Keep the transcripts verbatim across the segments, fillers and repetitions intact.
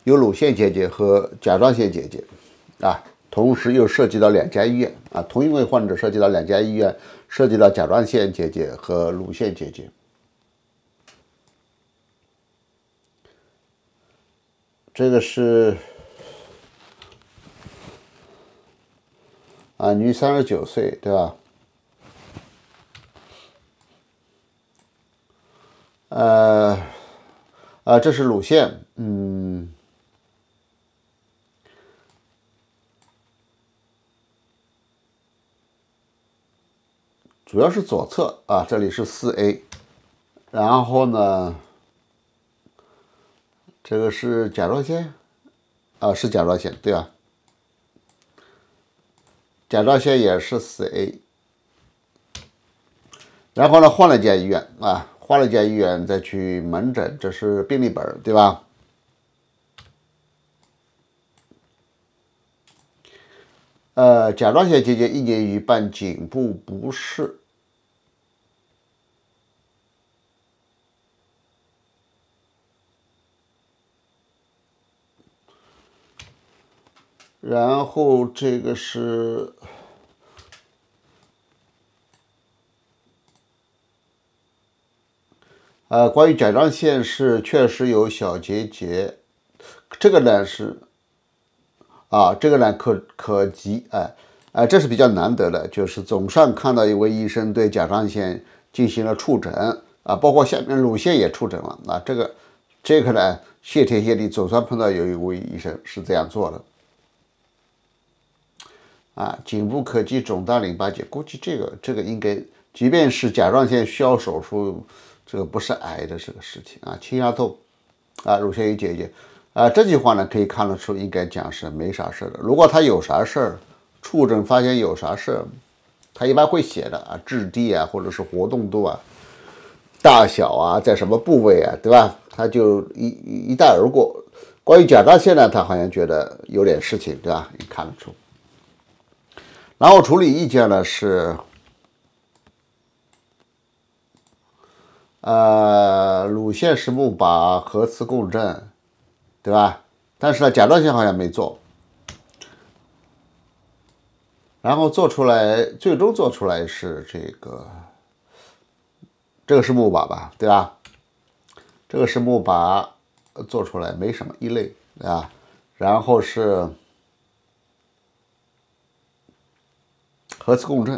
有乳腺结节和甲状腺结节，啊，同时又涉及到两家医院啊，同一位患者涉及到两家医院，涉及到甲状腺结节和乳腺结节。这个是啊，女三十九岁，对吧？呃，啊，这是乳腺，嗯，主要是左侧啊，这里是四 A， 然后呢，这个是甲状腺，啊，是甲状腺，对吧？甲状腺也是四 A， 然后呢，换了家医院啊。换了家医院再去门诊，这是病历本，对吧？呃，甲状腺结节一年一伴颈部不适，然后这个是。呃，关于甲状腺是确实有小结节，这个呢是，啊，这个呢可可及，哎，哎，这是比较难得的，就是总算看到一位医生对甲状腺进行了触诊，啊，包括下面乳腺也触诊了，啊，这个这个呢，谢天谢地，总算碰到有一位医生是这样做的，啊，颈部可及肿大淋巴结，估计这个这个应该，即便是甲状腺需要手术。这个不是癌的这个事情啊，轻压痛啊，乳腺有结节啊，这句话呢可以看得出，应该讲是没啥事的。如果他有啥事儿，触诊发现有啥事儿，他一般会写的啊，质地啊，或者是活动度啊、大小啊，在什么部位啊，对吧？他就一一带而过。关于甲状腺呢，他好像觉得有点事情，对吧？你看得出。然后处理意见呢是。呃，乳腺实木靶核磁共振，对吧？但是呢，甲状腺好像没做，然后做出来，最终做出来是这个，这个是木靶吧，对吧？这个是木靶做出来没什么一类，对吧？然后是核磁共振。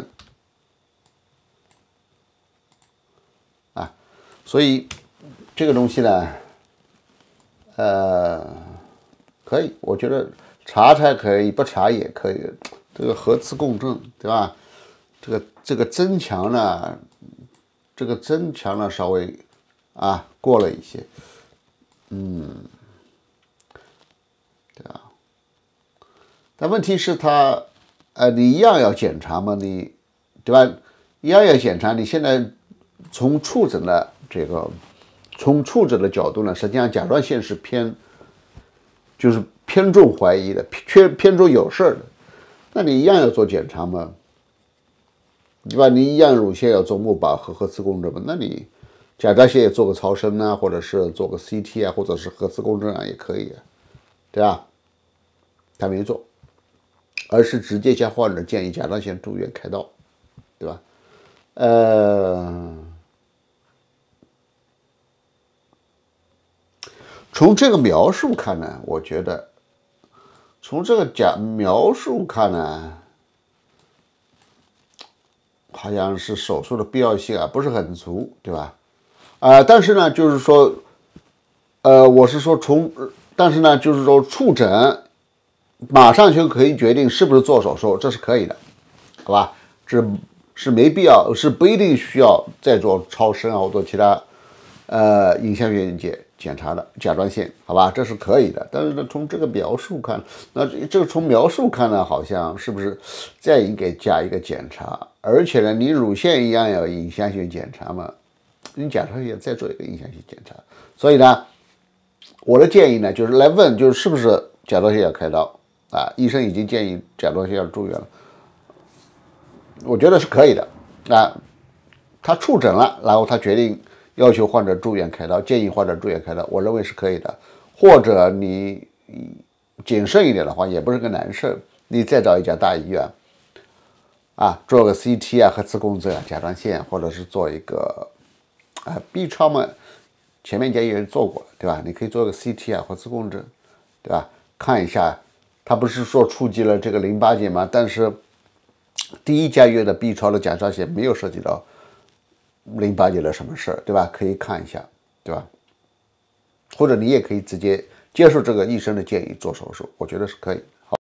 所以这个东西呢，呃，可以，我觉得查查可以，不查也可以。这个核磁共振，对吧？这个这个增强呢，这个增强呢稍微啊过了一些，嗯，对啊。但问题是他，呃，你一样要检查嘛，你对吧？一样要检查。你现在从触诊的。这个从触诊的角度呢，实际上甲状腺是偏，就是偏重怀疑的，偏偏重有事的。那你一样要做检查嘛，对吧？你一样乳腺要做钼靶和核磁共振嘛，那你甲状腺也做个超声啊，或者是做个 C T 啊，或者是核磁共振啊，也可以啊，对吧？他没做，而是直接向患者建议甲状腺住院开刀，对吧？呃。从这个描述看呢，我觉得，从这个讲描述看呢，好像是手术的必要性啊不是很足，对吧？啊、呃，但是呢，就是说，呃，我是说从，但是呢，就是说触诊，马上就可以决定是不是做手术，这是可以的，好吧？这是没必要，是不一定需要再做超声啊或者其他，呃，影像学检检查的甲状腺，好吧，这是可以的。但是呢，从这个描述看，那这个从描述看呢，好像是不是再应该加一个检查？而且呢，你乳腺一样要影像学检查嘛，你甲状腺再做一个影像学检查。所以呢，我的建议呢，就是来问，就是是不是甲状腺要开刀啊？医生已经建议甲状腺要住院了，我觉得是可以的啊。他触诊了，然后他决定要求患者住院开刀，建议患者住院开刀，我认为是可以的。或者你谨慎一点的话，也不是个难事。你再找一家大医院啊，做个 C T 啊，核磁共振啊，甲状腺，或者是做一个啊 B 超嘛，前面一家医院做过了，对吧？你可以做个 C T 啊，核磁共振，对吧？看一下，它不是说触及了这个淋巴结吗？但是第一家医院的 B 超的甲状腺没有涉及到淋巴结的什么事儿，对吧？可以看一下，对吧？或者你也可以直接接受这个医生的建议做手术，我觉得是可以。